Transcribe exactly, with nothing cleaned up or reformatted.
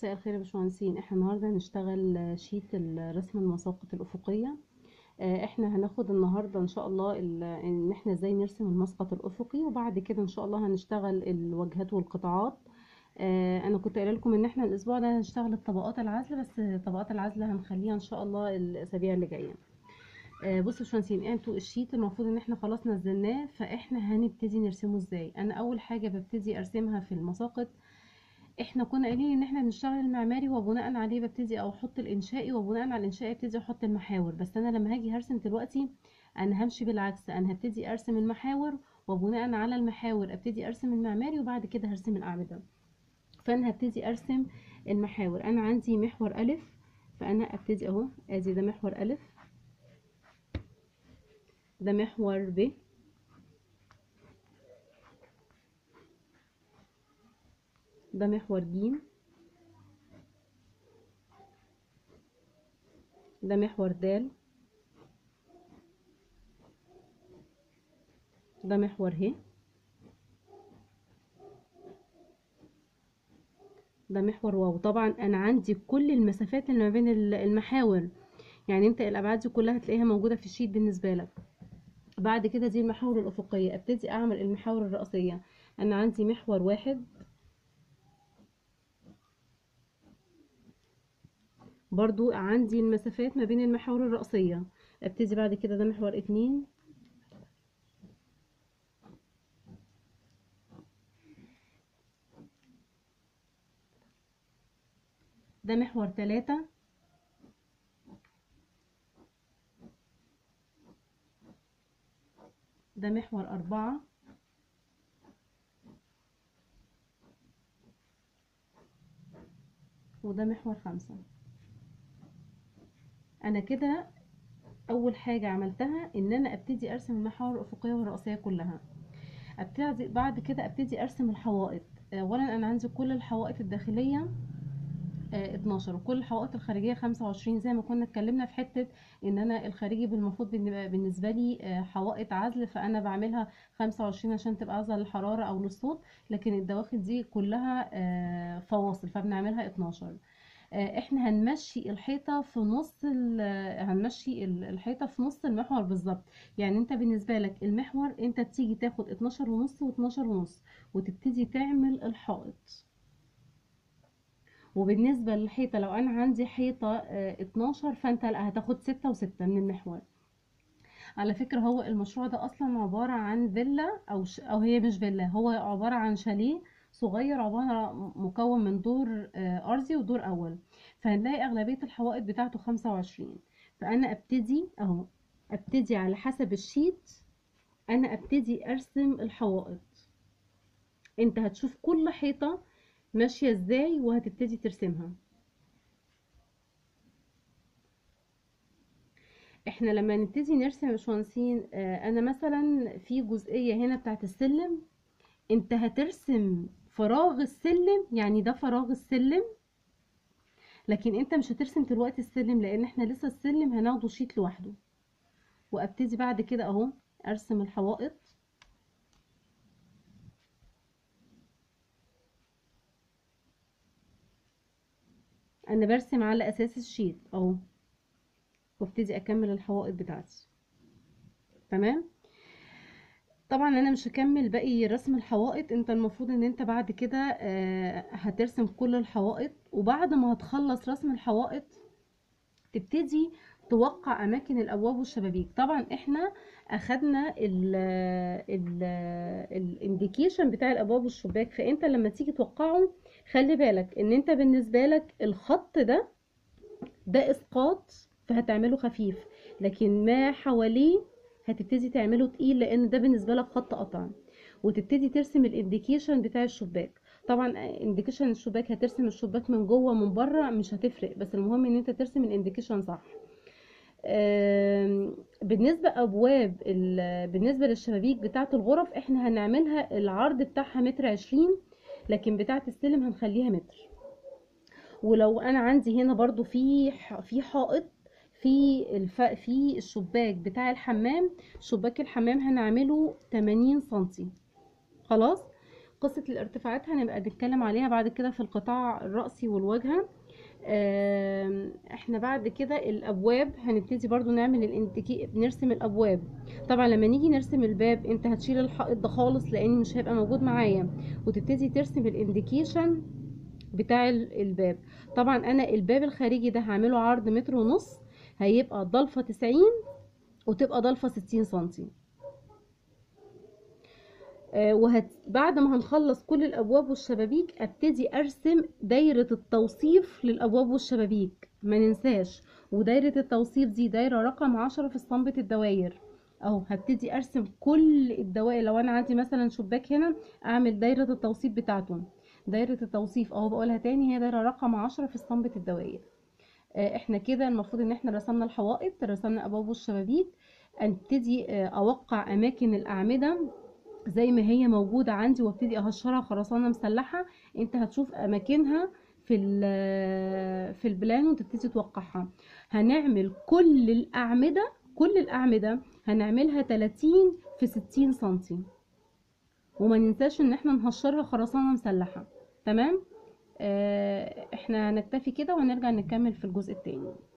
مساء الخير يا باشمهندسين. احنا النهارده هنشتغل شيت رسم المساقط الافقيه. آه، احنا هناخد النهارده ان شاء الله ال- ان احنا ازاي نرسم المسقط الافقي، وبعد كده ان شاء الله هنشتغل الواجهات والقطاعات. آه، انا كنت قايله لكم ان احنا الاسبوع ده هنشتغل الطبقات العزل، بس طبقات العزل هنخليها ان شاء الله الاسابيع اللي جايه. آه، بصوا يا باشمهندسين، انتوا الشيت المفروض ان احنا خلاص نزلناه، فاحنا هنبتدي نرسمه ازاي. انا اول حاجه ببتدي ارسمها في المساقط. احنا كنا قايلين ان احنا بنشتغل المعماري وبناء عليه ببتدي او احط الانشائي، وبناء على الانشائي ابتدي احط المحاور. بس انا لما هاجي هرسم دلوقتي انا همشي بالعكس، انا هبتدي ارسم المحاور، وبناء على المحاور ابتدي ارسم المعماري، وبعد كده هرسم الاعمده. فانا هبتدي ارسم المحاور. انا عندي محور الف، فانا ابتدي اهو، ادي ده محور الف، ده محور ب، ده محور ج، ده محور د، ده محور ه، ده محور واو. طبعا انا عندي كل المسافات اللي ما بين المحاور، يعني انت الابعاد دي كلها هتلاقيها موجوده في الشيت بالنسبه لك. بعد كده دي المحاور الافقيه، ابتدي اعمل المحاور الرئيسيه. انا عندي محور واحد، برضو عندي المسافات ما بين المحاور الرئيسيه. ابتدي بعد كده ده محور اتنين، ده محور تلاتة، ده محور أربعة، وده محور خمسة. أنا كده أول حاجة عملتها إن أنا أبتدي أرسم المحاور الأفقية والرئيسية كلها. أبتدي بعد كده أبتدي أرسم الحوائط. أولا أنا عندي كل الحوائط الداخلية آه، اتناشر، وكل الحوائط الخارجيه خمسة وعشرين، زي ما كنا اتكلمنا في حته ان انا الخارجي المفروض بالنسبه لي آه، حوائط عزل، فانا بعملها خمسة وعشرين عشان تبقى عزل للحراره او للصوت، لكن الدواخل دي كلها آه، فواصل فبنعملها اتناشر. آه، احنا هنمشي الحيطه في نص ال- هنمشي ال- الحيطه في نص المحور بالظبط. يعني انت بالنسبه لك المحور انت تيجي تاخد اتناشر ونص و12 ونص، وتبتدي تعمل الحائط. وبالنسبة للحيطة لو أنا عندي حيطة آه، اتناشر، فأنت لا هتاخد ستة وستة من المحور. على فكرة هو المشروع ده أصلا عبارة عن فيلا أو ش... أو هي مش فيلا، هو عبارة عن شاليه صغير، عبارة مكون من دور آه، أرضي ودور أول. فهنلاقي أغلبية الحوائط بتاعته خمسة وعشرين. فأنا أبتدي أهو، أبتدي على حسب الشيت، أنا أبتدي أرسم الحوائط. أنت هتشوف كل حيطة ماشية إزاي وهتبتدي ترسمها. احنا لما نبتدي نرسم يا باشمهندسين، آه، انا مثلا في جزئيه هنا بتاعت السلم، انت هترسم فراغ السلم، يعني ده فراغ السلم، لكن انت مش هترسم دلوقتي السلم لان احنا لسه السلم هناخده شيت لوحده. وابتدي بعد كده اهو ارسم الحوائط. انا برسم على اساس الشيت اهو، وابتدي اكمل الحوائط بتاعتي. تمام. طبعا انا مش هكمل باقي رسم الحوائط، انت المفروض ان انت بعد كده آه، هترسم كل الحوائط، وبعد ما هتخلص رسم الحوائط تبتدي توقع اماكن الابواب والشبابيك. طبعا احنا اخدنا ال ال الانديكيشن بتاع الابواب والشباك، فانت لما تيجي توقعه خلي بالك ان انت بالنسبه لك الخط ده ده اسقاط، فهتعمله خفيف، لكن ما حواليه هتبتدي تعمله تقيل، لان ده بالنسبه لك خط قطع. وتبتدي ترسم الانديكيشن بتاع الشباك. طبعا انديكيشن الشباك هترسم الشباك من جوه من بره مش هتفرق، بس المهم ان انت ترسم الانديكيشن صح. آم، بالنسبه ابواب ال- بالنسبه للشبابيك بتاعه الغرف، احنا هنعملها العرض بتاعها متر عشرين، لكن بتاعه السلم هنخليها متر. ولو انا عندي هنا برضو في ح- في حائط في الف... في الشباك بتاع الحمام، شباك الحمام هنعمله تمانين سنتي. خلاص. قصة الارتفاعات هنبقى نتكلم عليها بعد كده في القطاع الرأسي والواجهة. آم، احنا بعد كده الابواب هنبتدي برضو نعمل الانتيكي، نرسم الابواب. طبعا لما نيجي نرسم الباب انت هتشيل الحائط ده خالص لان مش هيبقى موجود معايا، وتبتدي ترسم الانديكيشن بتاع ال- الباب. طبعا انا الباب الخارجي ده هعمله عرض متر ونص، هيبقى ضلفة تسعين وتبقى ضلفة ستين سنتي. آه، وهت... بعد ما هنخلص كل الابواب والشبابيك ابتدي ارسم دايرة التوصيف للابواب والشبابيك، ما ننساش. ودايرة التوصيف دي دايرة رقم عشرة في اسطمبة الدواير. اهو هبتدي ارسم كل الدوائر. لو انا عندي مثلا شباك هنا اعمل دايرة التوصيف بتاعته. دايرة التوصيف اهو بقولها تاني، هي دايرة رقم عشرة في اسطمبة الدواير. آه، احنا كده المفروض ان احنا رسمنا الحوائط، رسمنا ابواب والشبابيك. ابتدي آه، اوقع اماكن الاعمدة زي ما هي موجودة عندي، وابتدي اهشرها خرسانة مسلحة. انت هتشوف اماكنها في ال- في البلان وتبتدي توقعها. هنعمل كل الاعمدة، كل الاعمدة هنعملها تلاتين في ستين سنتي، وما ننساش ان احنا نهشرها خرسانة مسلحة. تمام. آه، احنا هنكتفي كده وهنرجع نكمل في الجزء التاني.